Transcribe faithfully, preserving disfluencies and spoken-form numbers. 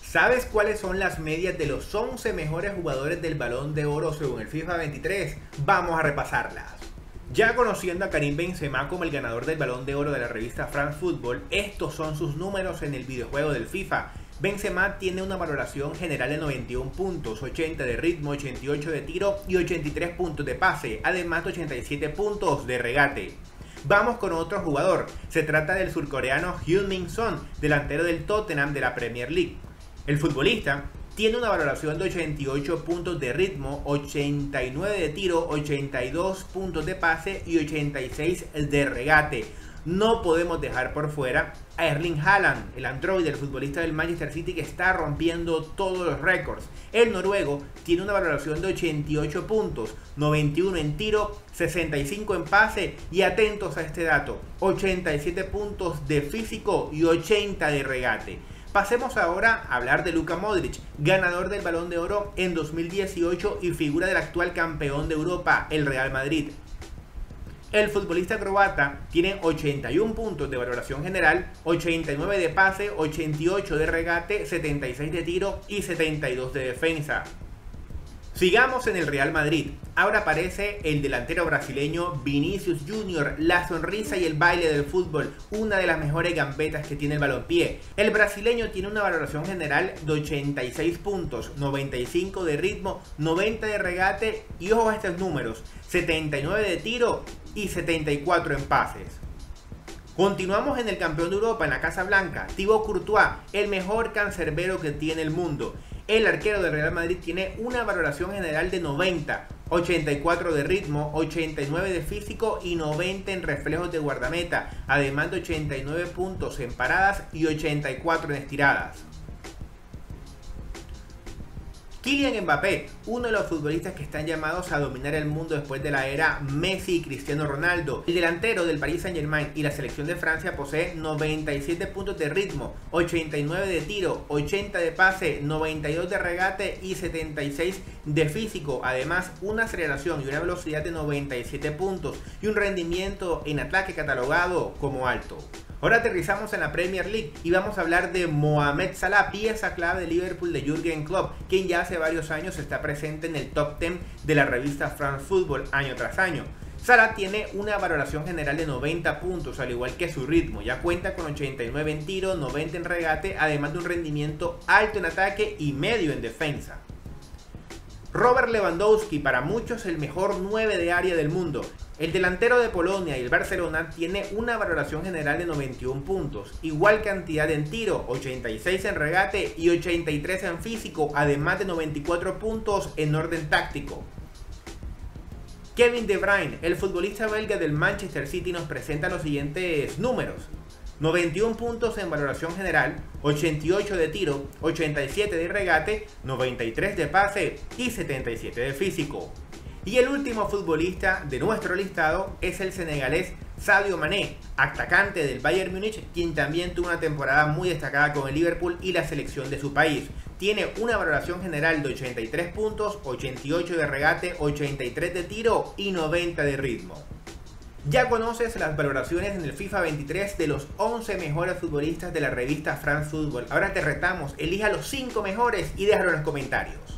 ¿Sabes cuáles son las medias de los once mejores jugadores del Balón de Oro según el FIFA veintitrés? Vamos a repasarlas. Ya conociendo a Karim Benzema como el ganador del Balón de Oro de la revista France Football, estos son sus números en el videojuego del FIFA. Benzema tiene una valoración general de noventa y uno puntos, ochenta de ritmo, ochenta y ocho de tiro y ochenta y tres puntos de pase, además de ochenta y siete puntos de regate. Vamos con otro jugador, se trata del surcoreano Heung-min Son, delantero del Tottenham de la Premier League. El futbolista tiene una valoración de ochenta y ocho puntos de ritmo, ochenta y nueve de tiro, ochenta y dos puntos de pase y ochenta y seis de regate. No podemos dejar por fuera a Erling Haaland, el androide, el futbolista del Manchester City que está rompiendo todos los récords. El noruego tiene una valoración de ochenta y ocho puntos, noventa y uno en tiro, sesenta y cinco en pase y atentos a este dato, ochenta y siete puntos de físico y ochenta de regate. Pasemos ahora a hablar de Luka Modric, ganador del Balón de Oro en dos mil dieciocho y figura del actual campeón de Europa, el Real Madrid. El futbolista croata tiene ochenta y uno puntos de valoración general, ochenta y nueve de pase, ochenta y ocho de regate, setenta y seis de tiro y setenta y dos de defensa. Sigamos en el Real Madrid. Ahora aparece el delantero brasileño Vinicius Junior, la sonrisa y el baile del fútbol, una de las mejores gambetas que tiene el balompié. El brasileño tiene una valoración general de ochenta y seis puntos, noventa y cinco de ritmo, noventa de regate y ojo a estos números, setenta y nueve de tiro y setenta y cuatro en pases. Continuamos en el campeón de Europa, en la Casa Blanca, Thibaut Courtois, el mejor cancerbero que tiene el mundo. El arquero del Real Madrid tiene una valoración general de noventa, ochenta y cuatro de ritmo, ochenta y nueve de físico y noventa en reflejos de guardameta, además de ochenta y nueve puntos en paradas y ochenta y cuatro en estiradas. Kylian Mbappé, uno de los futbolistas que están llamados a dominar el mundo después de la era Messi y Cristiano Ronaldo. El delantero del Paris Saint-Germain y la selección de Francia posee noventa y siete puntos de ritmo, ochenta y nueve de tiro, ochenta de pase, noventa y dos de regate y setenta y seis de físico. Además, una aceleración y una velocidad de noventa y siete puntos y un rendimiento en ataque catalogado como alto. Ahora aterrizamos en la Premier League y vamos a hablar de Mohamed Salah, pieza clave de Liverpool de Jürgen Klopp, quien ya hace varios años está presente en el top diez de la revista France Football año tras año. Salah tiene una valoración general de noventa puntos, al igual que su ritmo. Ya cuenta con ochenta y nueve en tiro, noventa en regate, además de un rendimiento alto en ataque y medio en defensa. Robert Lewandowski, para muchos el mejor nueve de área del mundo. El delantero de Polonia y el Barcelona tiene una valoración general de noventa y uno puntos, igual cantidad en tiro, ochenta y seis en regate y ochenta y tres en físico, además de noventa y cuatro puntos en orden táctico. Kevin De Bruyne, el futbolista belga del Manchester City, nos presenta los siguientes números: noventa y uno puntos en valoración general, ochenta y ocho de tiro, ochenta y siete de regate, noventa y tres de pase y setenta y siete de físico. Y el último futbolista de nuestro listado es el senegalés Sadio Mané, atacante del Bayern Múnich, quien también tuvo una temporada muy destacada con el Liverpool y la selección de su país. Tiene una valoración general de ochenta y tres puntos, ochenta y ocho de regate, ochenta y tres de tiro y noventa de ritmo. Ya conoces las valoraciones en el FIFA veintitrés de los once mejores futbolistas de la revista France Football. Ahora te retamos, elija los cinco mejores y déjalo en los comentarios.